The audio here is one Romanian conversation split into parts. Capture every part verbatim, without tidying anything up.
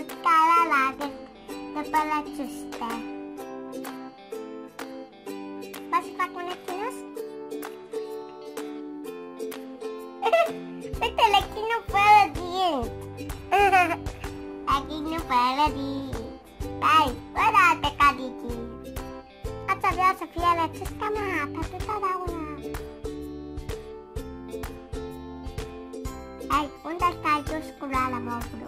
scara largă de pe la ciuste. Poți să fac un echinos? Uite, lechinul fără dinți. Lechinul fără dinți. Hai, fără alte cadici. Ați avea să fie la ciusta mea, pentru totdeauna. Hai, unde stai tu scuroala, mă vreau?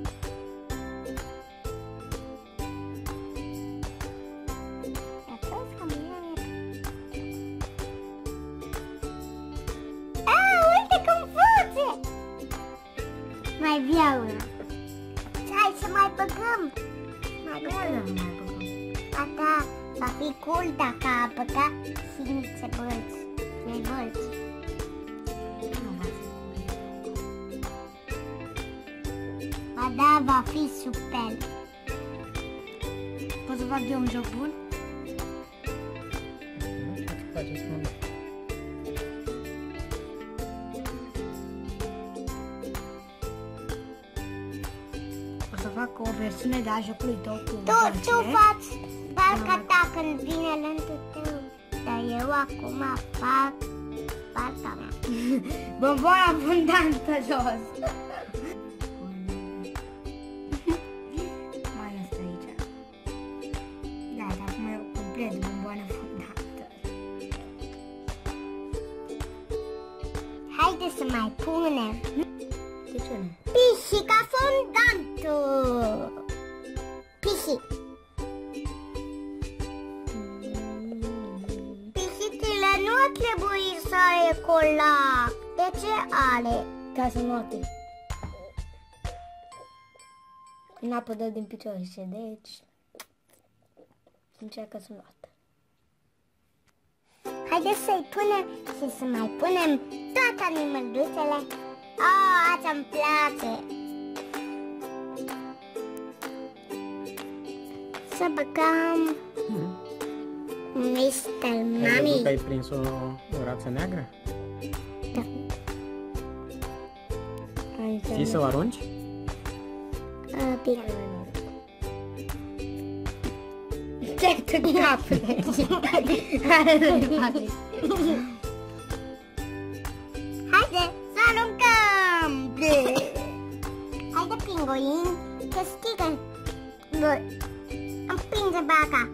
Mai vrea una. Hai să mai băgăm. Mai băgăm. Mai băgăm. Ata va fi cool dacă a băgat și niște bălți. Trei bălți. Nu va fi cool. Ba da, va fi super. Poți să fac eu un joc bun? Să fac o versiune de a jocului tău cu Tu, tu faci parca ta când vine rândul tău. Dar eu acum fac parca mea. Bomboana abundantă jos. Mai este aici. Da, dar acum e complet bomboană abundantă. Haide să mai punem. De ce nu? Pisica fondantă! Pisic! Pisicile nu ar trebui să are colac. De ce are? Ca să note. În apă dă din picioare, deci încearcă să note. Haideți să-i punem și să mai punem toate animăluțele. Oh, asta îmi place! Să băgăm Hmm. mister Ai Mami. văzut că ai prins o, o rață neagră? Da. Știi să o arunci? Uh, bine. Ce-ai tu capule? Haide să aruncăm! Haide, pinguin, că știi că îmi prinde baca.